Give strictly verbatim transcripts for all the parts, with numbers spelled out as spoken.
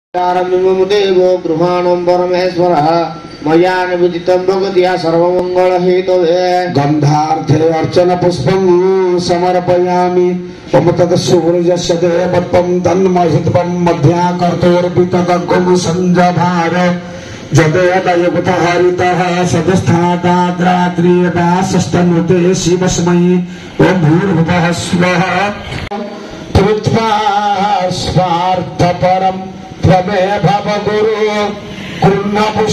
देवो गृहाणं परमेश्वरः मया निवेदितं भगवत्या सर्वमङ्गलहेतवे गन्धार्थे अर्चन पुष्पं समर्पयामि मम तत्सूर्यस्य देवत्वं तन्महित्वं मध्याकर्तोर्पितकं संजभार जदेदयुक्तः हरितः सदस्थादाद्रात्रियदासस्तनुते शिवस्मयि ॐ भूर्भुवः स्वः पृथ्वा स्वार्थपरम् त्वमे भव गुरु कृष्ण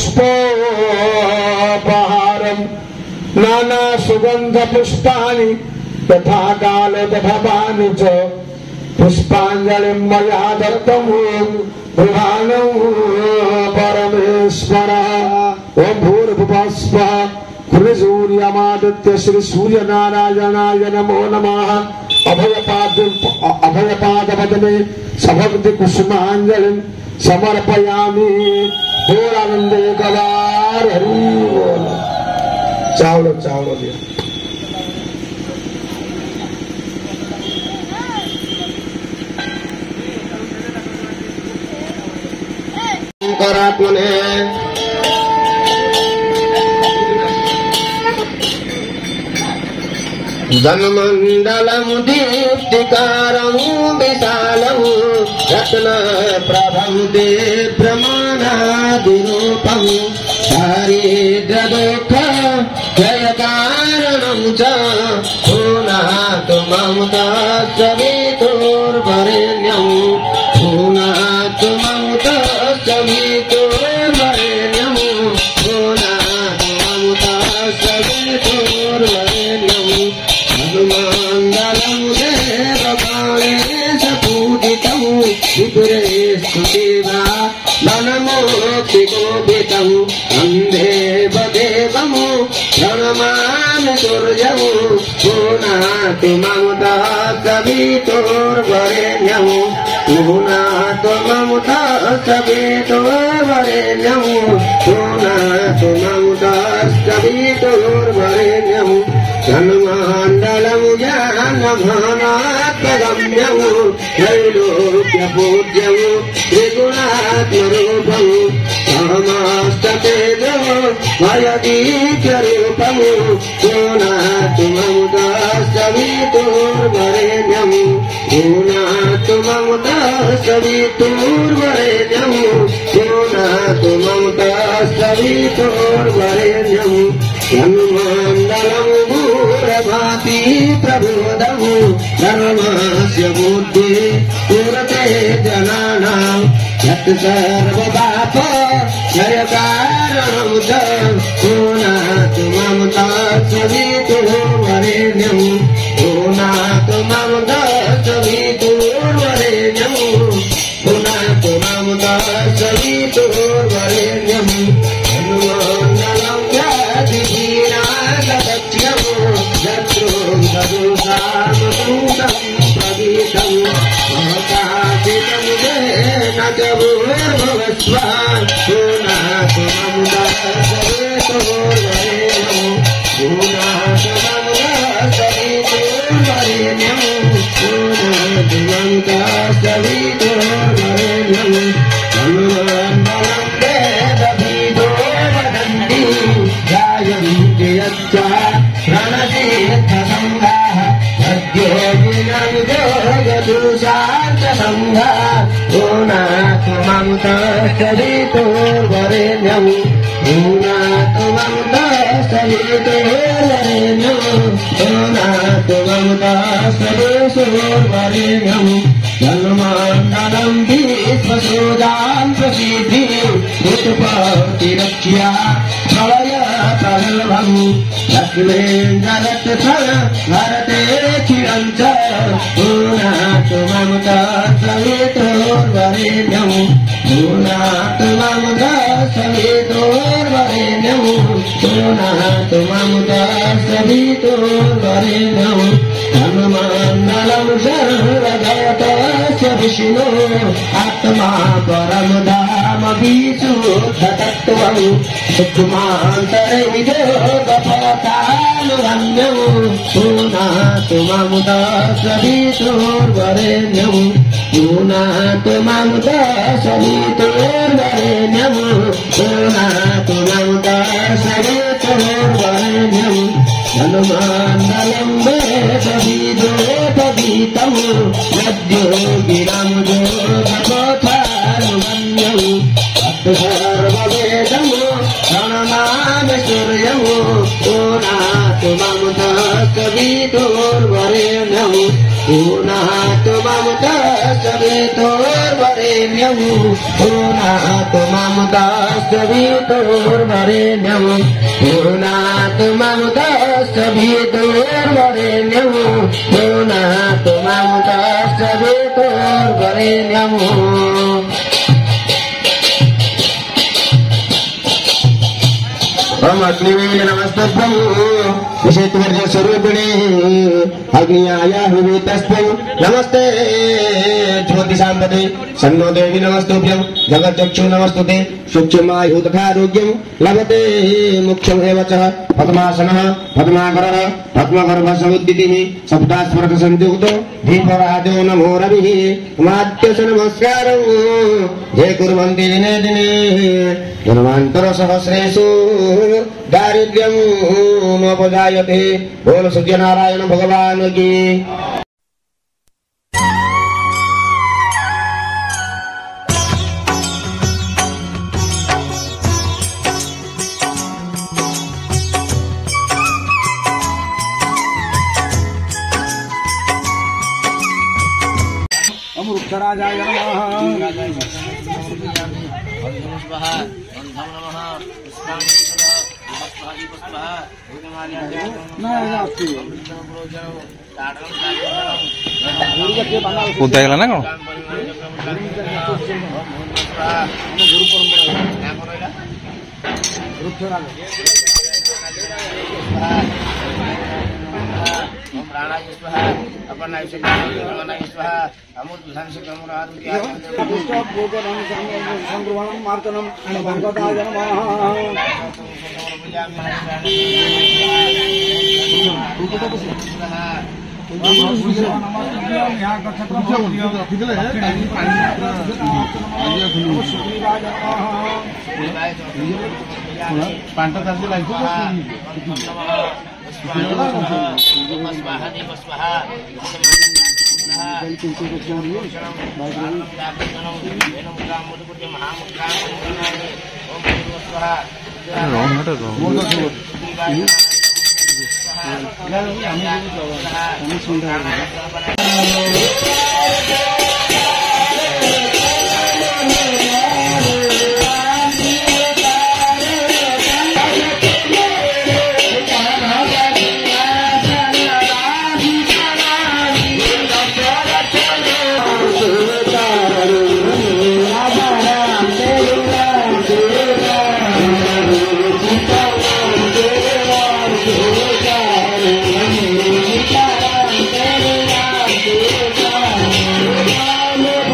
पुष्पोपहारं नाना सुगंध पुष्पाणि तथा काले भवानि च पुष्पांजलिं मया दत्तं गृहाणं परमेश्वरः ॐ भूर्भुवः स्वः सूर्यमादित्य श्री सूर्य नारायणाय नमो नमः अभयपाद अभयपादपद्मे सभक्ति कुसुमांजलिं समर्पयामि पूर्णानंदे गवार हरि बोल चावल चावल दिया शंकरात्मने धनमंडलं दीप्तिकारं विशालं रत्नप्रभं ते प्रमाणादिरूपं दारिद्र्यदुःख जयकारणं च पुनातु मम तत्सवितुर्वरेण्यं पुनातु मम तत्सवितुर्वरेण्यं पुनातु मम तत्सवितुर्वरेण्यं हनुमंडलं देवकालेश पूजितं विपुरे स्तुतिवा मनमोक्तिकोपितं अन्धेव देवं प्रणमामि सूर्यं पुनातु मम तत्सवितुर्वरेण्यं पुनातु मम तत्सवितुर्वरेण्यं पुनातु मम तत्सवितुर्वरेण्यं धनमण्डलं ज्ञानघनात्मगम्यं त्रैलोक्यपूज्यं त्रिगुणात्मरूपं समस्ततेजो मयदीत्यरूपं पुनातु मम तत्सवितुर्वरेण्यं पुनातु मम तत्सवितुर्वरेण्यं पुनातु मम तत्सवितुर्वरेण्यं धनमण्डलं भाति प्रबोधं धर्मस्य बुद्धि पूरते जनानां यत् सर्वपाप क्षयकारणं च पुनातु मम तत्सवितुर्वरेण्यं पुनातु मम तत्सवितुर्वरेण्यं पुनातु मम तत्सवितुर्वरेण्यं हनुमण्डलं ज्ञातिवीरागतक्ष्यं शत्रुं सदुषामसूतं प्रवीतं महतापितं येन च भूर्भुवस्वान् पुनातु मम तत्सवितुर्वरेण्यं पुनातु मम तत्सवितुर्वरेण्यं पुनातु मम तत्सवितुर्वरेण्यं हनुमण्डलं वेदविदो वदन्ति ध्यायन्ति यच्च प्रणतीर्थसङ्घाः सद्योगिनविजोगदुशान्तसङ्घाः पुनातु मम तत्सवितुर्वरेण्यं पुनातु मम तत्सवितुर्वरेण्यं पुनातु मम तत्सवितुर्वरेण्यं धनमण्डलं विश्वसोदां प्रसिद्धिं उत्पत्तिरक्ष्या प्रलयप्रगल्भं लक्ष्मीन्द्ररत्न भरते चिरं च पुनातु मम तत्सवितुर्वरेण्यं पुनातु मम तत्सवितुर्वरेण्यं पुनातु मम तत्सवितुर्वरेण्यं धनमण्डलं सर्वगतस्य विष्णो आत्मा परं धाम विशुद्धतत्त्वं सुखमान्तरैजोगपथानुगम्यं पुनातु मम तत्सवितुर्वरेण्यं पुनातु मां सवितुर्वरेण्यं पुनातु मां सवितुर्वरेण्यं हनुमान्दलं वेदविदोपवीतं नद्यो गिरं जोगपथानुगम्यं सर्ववेदं प्रणमामि सूर्यं पुनातु मां सवितुर्वरेण्यं पुनातु मां सवितुर्वरेण्यं पुनातु मां सवितुर्वरेण्यं पुनातु मां सवितुर्वरेण्यं पुनातु मां सवितुर्वरेण्यं ओम अग्निवेद नमस्तभ्यं विशेषवर्ज स्वरूपिणे अग्नियाया विवेतस्मै नमस्ते ज्योतिषांपते सन्नो देवी नमस्तुभ्यं जगच्चक्षु नमस्तुते सूक्ष्मायु तथा आरोग्यं लभते मुख्यमेव च पद्मासनः पद्माकरः पद्मगर्भसमुद्दितिः सप्तास्मृत संयुक्तो दीपराजो नमो रविः मात्यस नमस्कारं ये कुर्वन्ति दिने दिने जन्मान्तर सहस्रेषु दारिद्र्यं नोपजायते। बोल सूर्यनारायण भगवान की। अमृतराजाय नमः। उद्या गेला ना मार्तनम भगवताय नमः। पांढरा तारखे लागतो Namo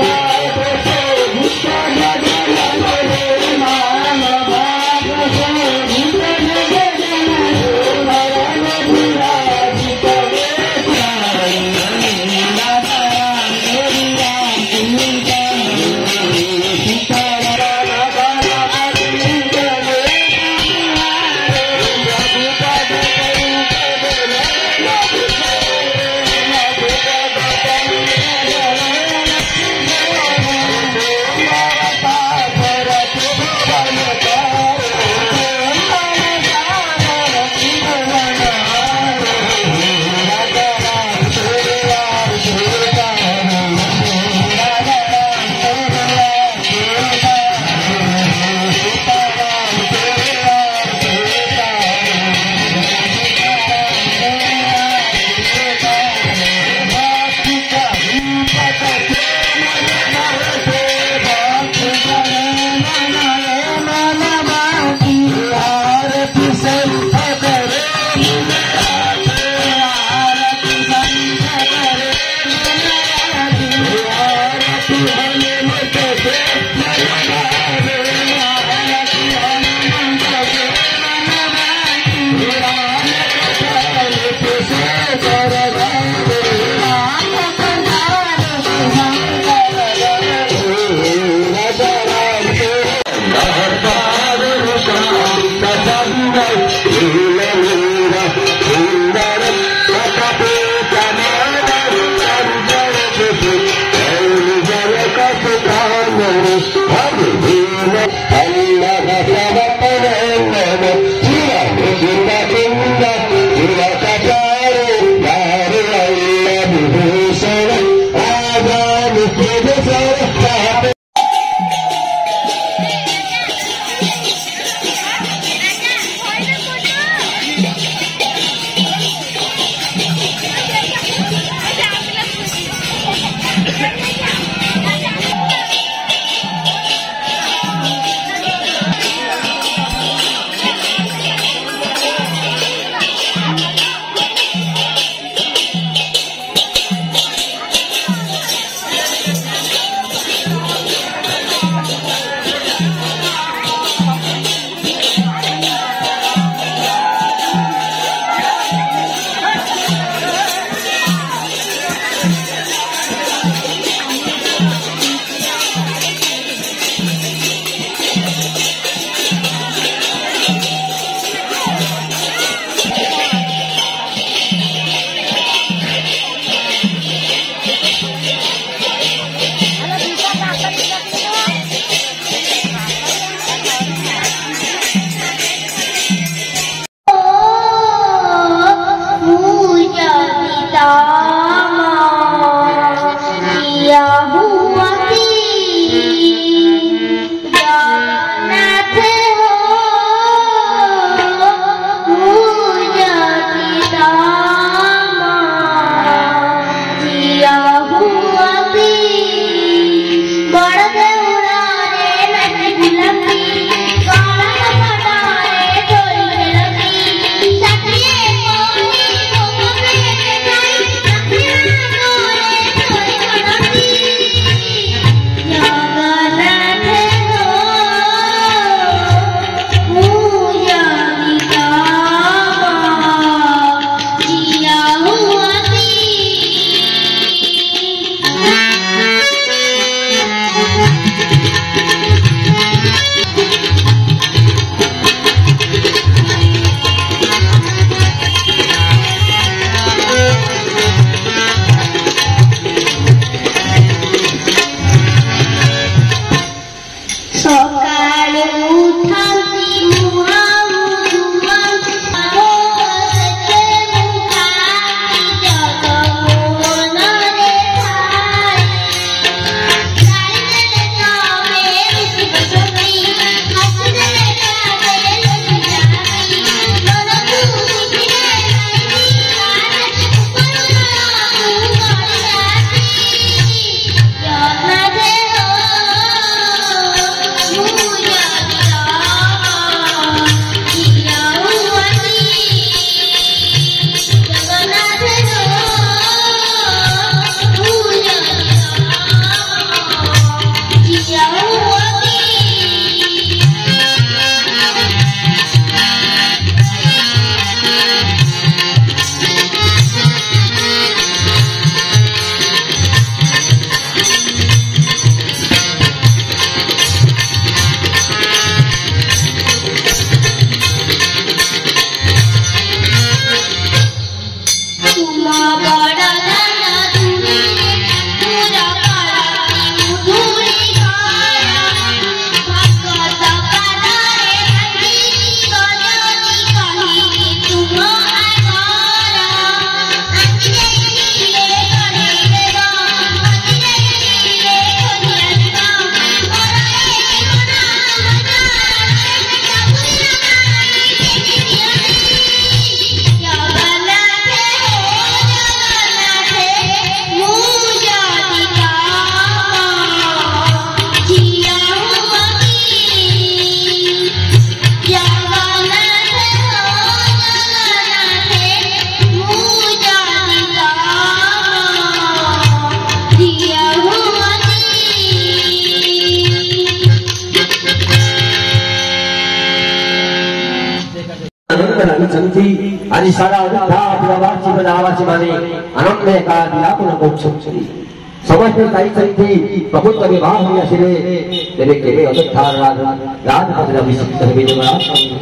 आणि सारा प्रवासी बनावासी माने अनंत का दिलापुन मोक्षी समस्त ताई संती बहुत विवाह हुई असिरे तेरे केवे अदथार राज राजपद अभिषिक्त है बिजवा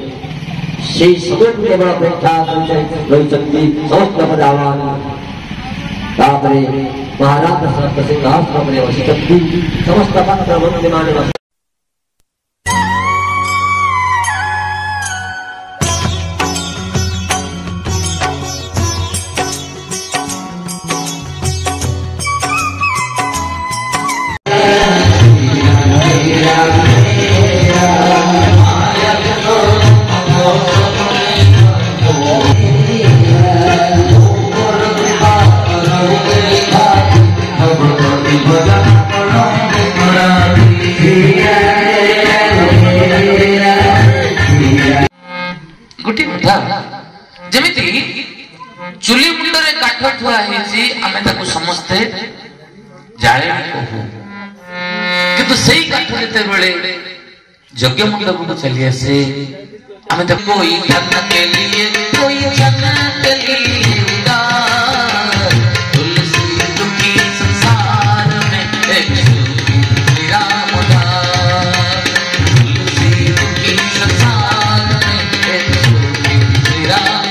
श्री समुद्र के बड़ा प्रख्यात रही संती समस्त पदावान तापरे महाराज सरस्वती सिंहासन में वसितंती समस्त पत्र वंदमान चुली मुंडरे काठ थुआ है आमे ताको समस्ते जाए कहू किंतु सही काठ जेते बेले यज्ञ मंडप को चली आसे आमे तो कोई जन के लिए कोई जन के लिए तुलसी दुखी संसार में एक श्री राम तुलसी दुखी संसार में एक श्री राम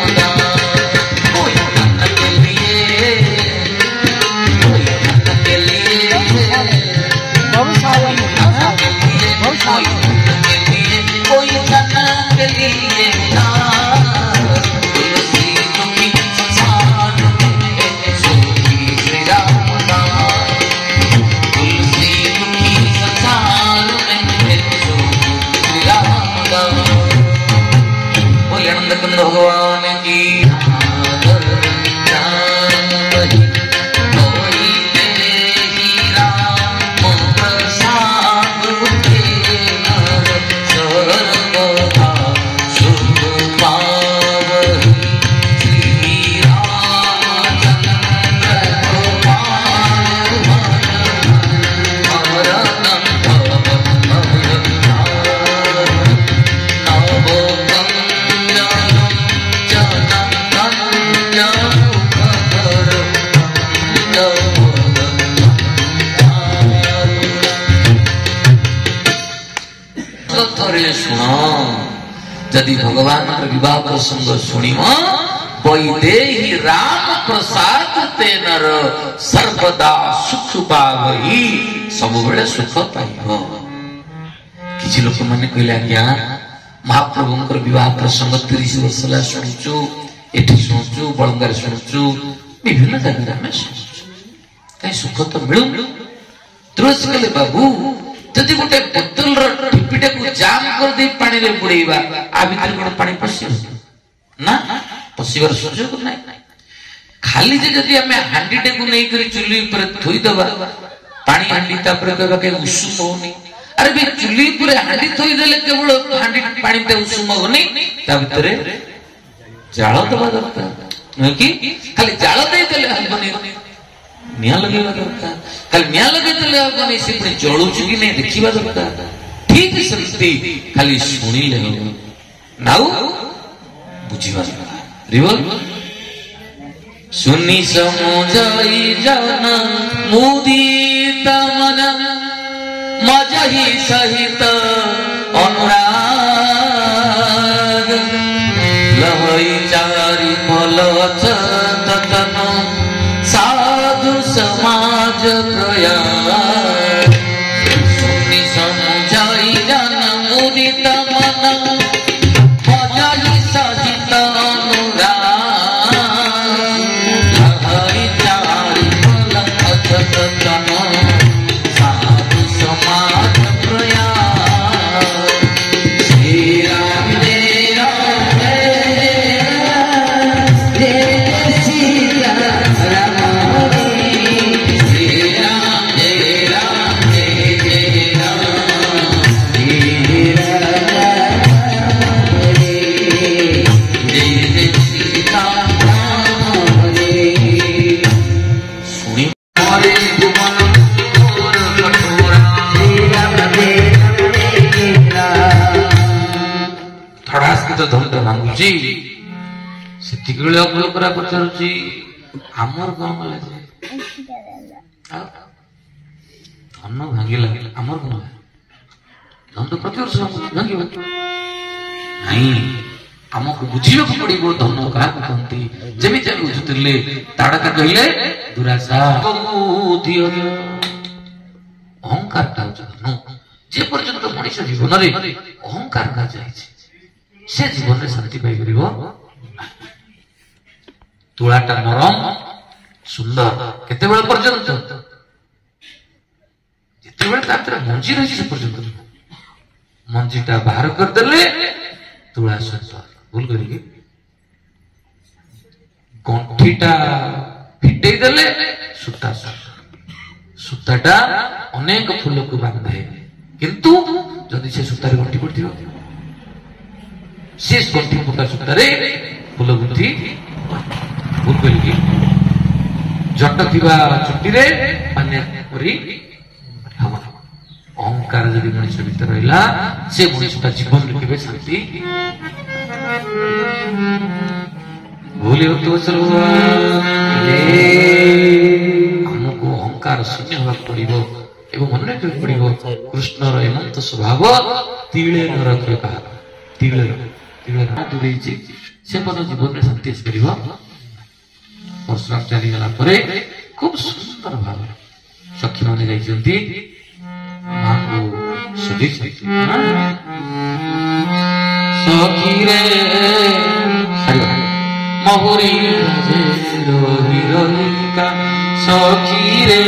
भगवान की यदि भगवान विवाह प्रसंग शुणिम वैदेही राम प्रसाद तेनर सर्वदा सुख पावही सब बेले सुख पाइब किसी लोक मैंने कहले आज्ञा महाप्रभुंकर विवाह प्रसंग तीस वर्ष है शुणुचु एठी शुणुचु बलंगार शुणुचु विभिन्न जगह में शुणुचु कहीं सुख तो मिलू तुलसी कहले बाबू जदि गोटे बोतल ढिपिटा को जाम कर दे पानी रे बुड़ेबा आ भीतर कोन पानी पसियो ना पसिबार सुযোগ নাই खाली जे जदि हमें हांडीटे को नहीं करी चुल्ली पर थोई दबा पानी हांडी तापर कहबा के उषुम होनी अरे बे चुल्ली पर हांडी थोई देले केवल हांडी पानी ते उषुम होनी ता भीतर जाळ दबा दरकार नहीं कि खाली जाळ दे देले हबनी निया लगेगा दरकार खाली निया लगे देले हबनी से जळुचु कि नहीं देखिबा दरकार ठीक सेमती खाली सुनिले हो नाउ बुझिबा रिवल सुनी समुझाई जन मुदित मन मजहि सहित अनुराग लहई चारि फल चतन साधु समाज प्रयाग सुनी समुझाई जन मुदित मन मजहि सहित भांगुची सेतिकले अकल करा पचारुची हमर कोन लागे धन भांगी लागे हमर कोन धन तो प्रति वर्ष भांगी नहीं हमको बुझियो पड़िबो धन का कहंती जेमि जे बुझुतले ताड़का कहले दुराशा बुद्धि अहंकार ता धन जे पर्यंत मनुष्य जीवन रे अहंकार का जाय से जीवन में शांति पाई परिबो तुलाटा नरम सुंदर केते बेल पर्यंत जेते बेल तात्र मंजी रही से पर्यंत मंजीटा बाहर कर देले तुला सुंदर भूल करी गंठीटा फिटई देले सुता सुंदर सुताटा अनेक फूल को बांधे किंतु जदि से सुतारे गंठी पड़थियो शेष गंठी पका सूत्र फूल गुंथी भूल करी जट थिबा चुटी रे अन्य परी अहंकार जदि मनुष्य भीतर रहिला से मनुष्यता जीवन में केबे शांति भूलियो तो चलवा हमको अहंकार शून्य होगा पड़िबो एवं मन रखियो पड़िबो कृष्णर एमंत स्वभाव तिले न रखियो कहा तिले से पद जीवन में शांति परशुराम चली गला खूब सुंदर भाव सखी मैंने जाइछन्ती मां को सुधी सखी रे महुरी रोही रोहिका सखी रे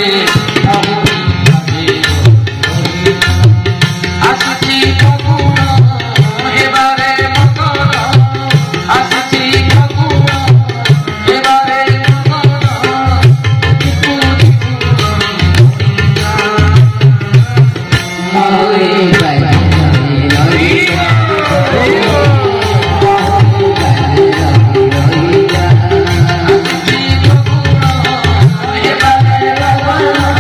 Bye.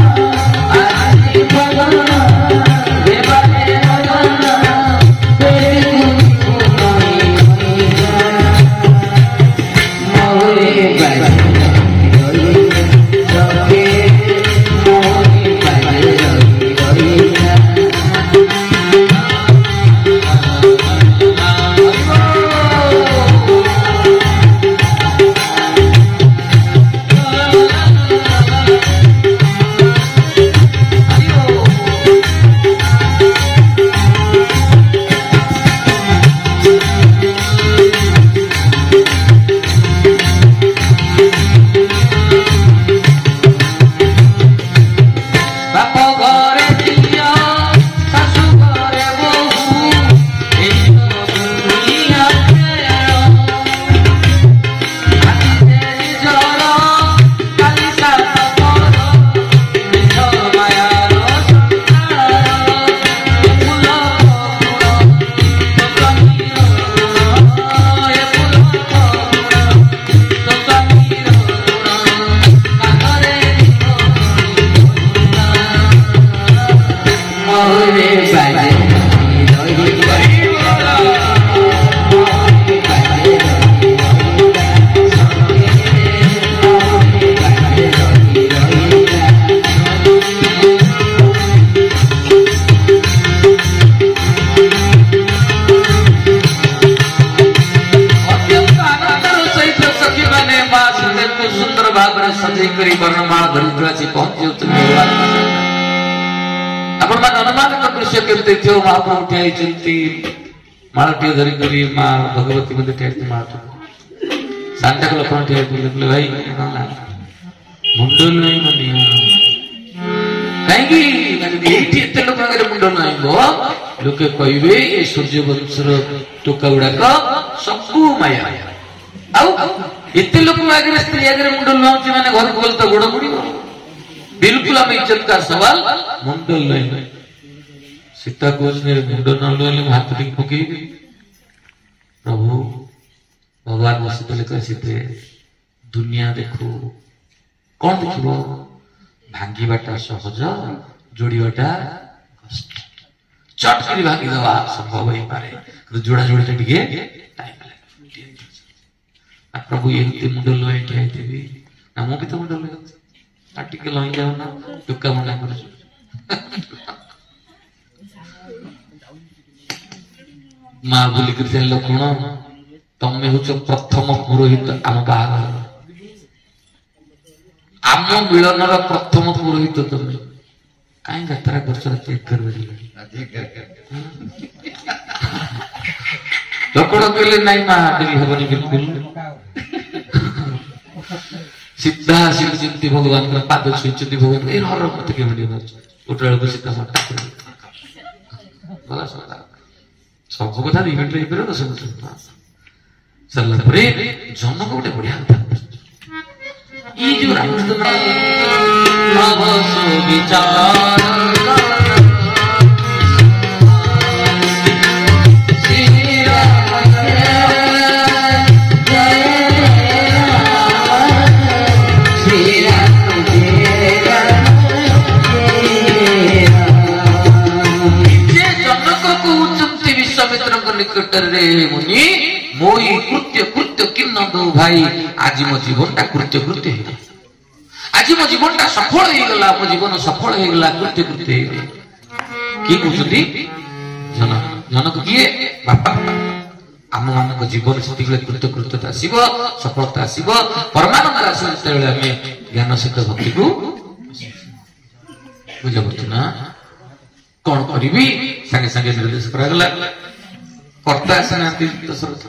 करी वर्णमाला धरी आसी पहुंची भगवान आपण अनुमान कर दृश्य केमते थियो महाप्रभु ठियाई चिंती माळटी धरी करी मां भगवती मध्ये ठियाई माळतो सांता को लोक ठियाई बोले भाई मुंडल नहीं मनी कहीं एते लोक आगे मुंडल नहीं लोके कहबे ये सूर्य वंशर टोका गुड़ाक सबू माया आउ एते लोक आगे स्त्री आगे मुंडल नौची माने घर को तो गोड़ मुड़ी बिल्कुल हम इज्जत का सवाल मुंडल नहीं सीता को मुंडल न ले हाथ टिक पकई प्रभु भगवान बसी कह सीते दुनिया देखो कौन देखो भांगीबाटा सहज जोड़ीबाटा कष्ट चट कर भांगी दवा संभव हो पारे जोड़ा जोड़ी टिके टाइम लगे प्रभु एमती मुंडल लई ठियाई ना मु भी तो मुंडल लई टिके लई जाओ ना टुका मना कर मां बोली कर लक्षण तमें हूँ प्रथम पुरोहित आम बाहर आम मिलन प्रथम पुरोहित तुम कहीं यात्रा कर लक्षण कहले नाई मां डेरी हेनी बिल्कुल सीधा शिवजयंती भगवान पाद छुईंट भगवान ये हर मत के उठा बेलू सीधा मटा सब कथा इवेंट हो दस मिनट सरला जनक गोटे बढ़िया ये जो रामचंद्र निकट रे मुनि मोई कृत्य कृत्य किन्न दो भाई आज मो जीवनटा कृत्य कृत्य है आज मो जीवनटा सफल हो गला मो जीवन सफल हो गला कृत्य कृत्य है की कहउछती जनक जनक किए बापा आम मान जीवन से कृत्य कृत्यता आसब सफलता आसब परमानंद आसो आम ज्ञान सहित भक्ति को बुझे ना कौन करी सागे सागे निर्देश करागला कर्ता आसना दशरथ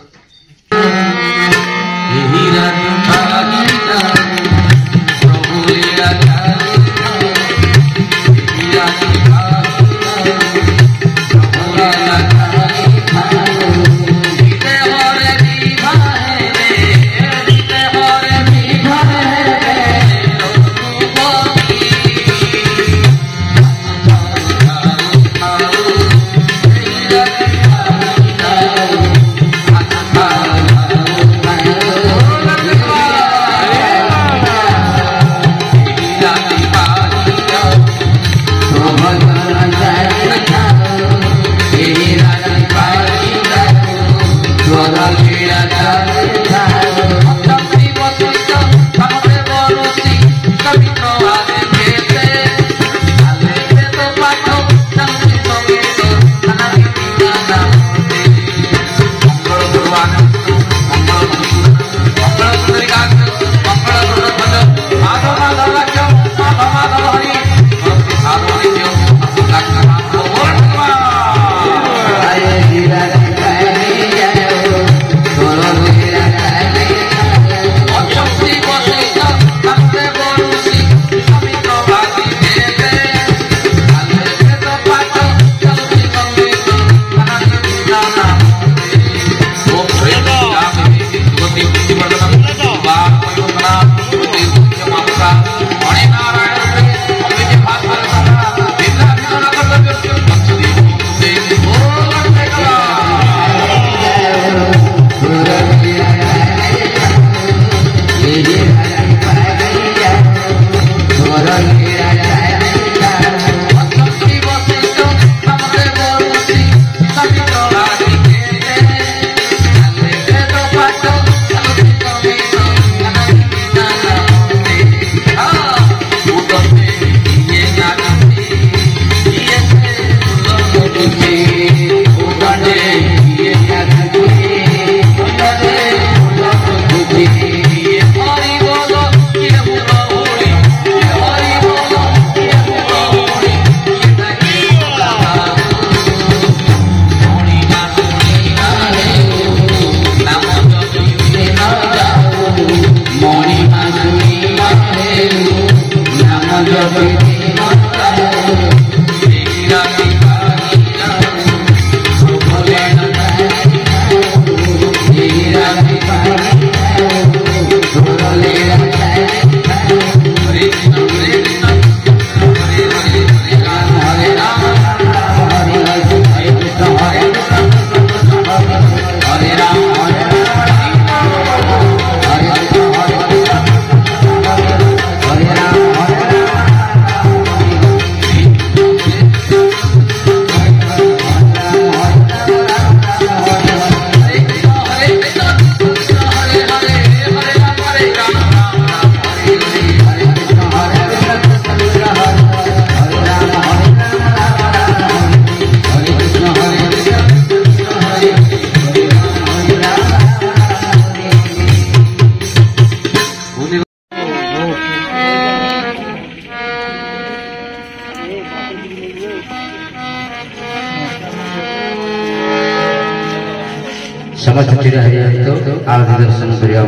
समस्त चिरा तो आदि दर्शन करिया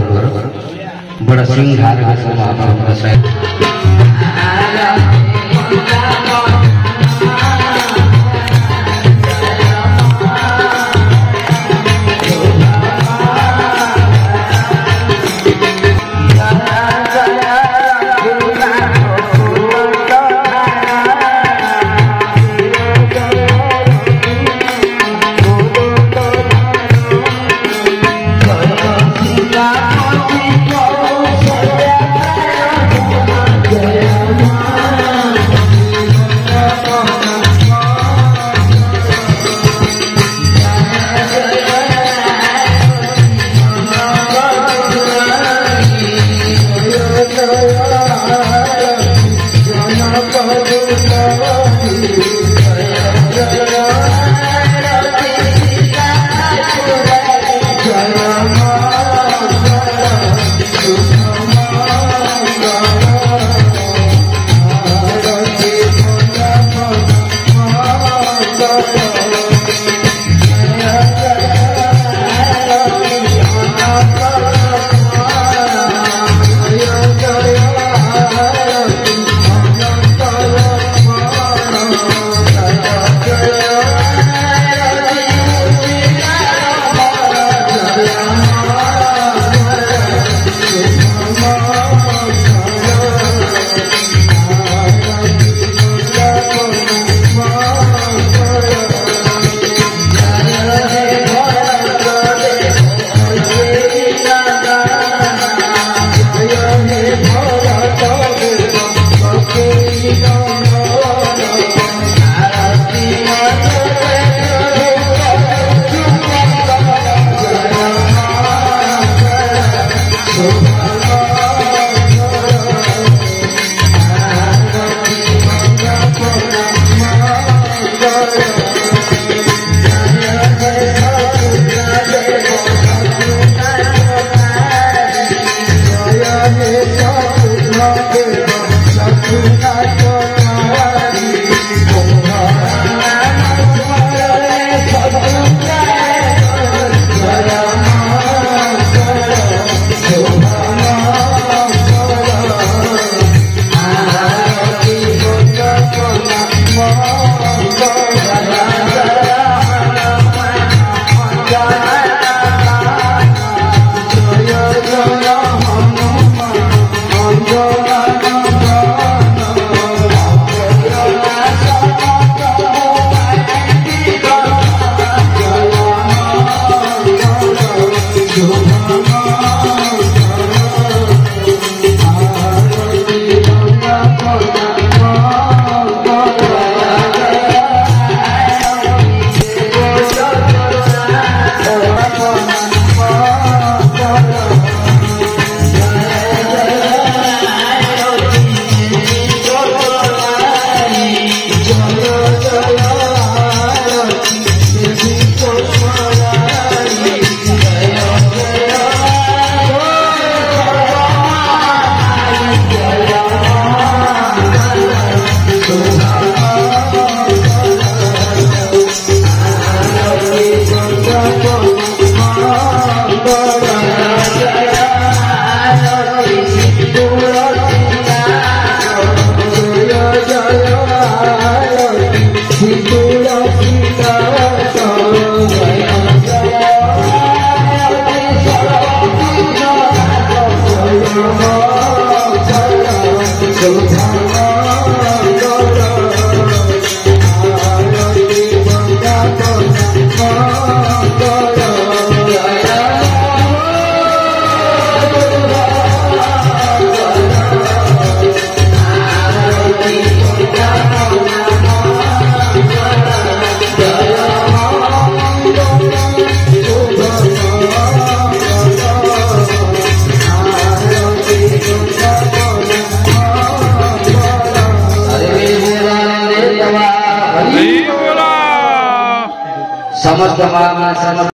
महाप्रभु बड़ा सिंहार महाप्रभु समस्त